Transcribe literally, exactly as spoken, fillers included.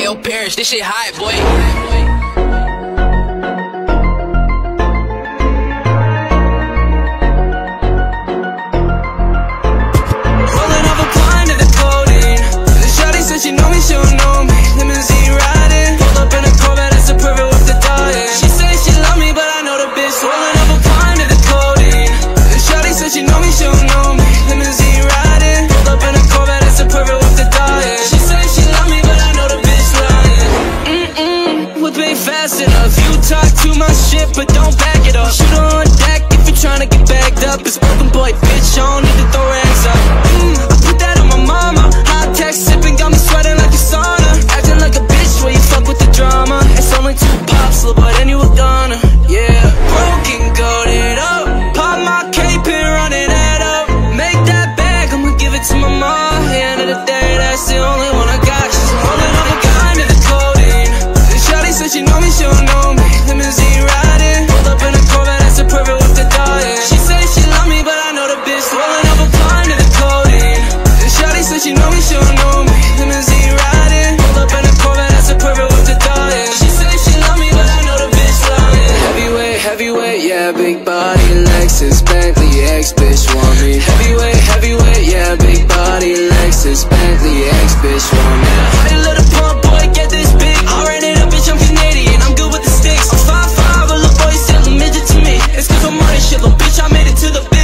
Yo, Parrish, this shit hot, boy. Rolling up a blind to the codeine. The shawty said she know me, she don't know me. Limousine riding, pulled up in a Corvette, that's a perfect with the dying. She say she love me, but I know the bitch. Rolling up a blind to the codeine. The shawty said she know me, she don't know me. Limousine riding, pulled up in a Corvette, that's a perfect with the dying. She say she love me, but I know the bitch lying. Mm-mm, whip ain't fast enough. You talk too much shit, but don't back it up. Shoot on deck if you're trying to get bagged up. It's broken boy, bitch, I don't need to throw hands up. Mm, I put that on my mama. Hot tech sipping, got me sweating like a sauna. Acting like a bitch where you fuck with the drama. It's only two pops, little boy, then you were gonna. Yeah, broken, goated up. Pop my cape and running that up. Make that bag, I'ma give it to my mom. At the end of the day, that's the only one I got. She's rolling up a gun to the codeine. The shawty said she know me, she don't know me. Limousine riding, pulled up in a Corvette, that's a perfect with the dying. She say she love me, but I know the bitch. Rolling up a blind to the codeine. The shawty said she know me, she don't know me. Limousine riding, pulled up in a Corvette, that's a perfect with the dying. She say she love me, but I know the bitch lying. Heavyweight, heavyweight, yeah, big body, Lexus, Bentley, ex-bitch want me. Heavyweight, heavyweight, yeah, big body, Lexus, Bentley, ex-bitch want me. Hey, little pump boy, get this big. I ran it up, bitch, I'm Canadian, I'm good with the sticks. I'm five five, a little boy still a midget to me. It's cause I'm on this shit, little bitch, I made it to the big.